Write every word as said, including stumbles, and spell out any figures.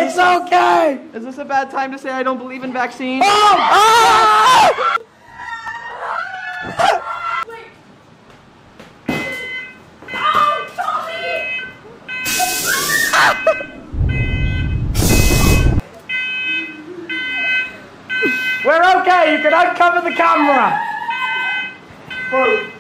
It's okay! Is this a bad time to say I don't believe in vaccines? Oh! Ah! Wait. Oh, Tommy! We're okay, you can uncover the camera! Bro.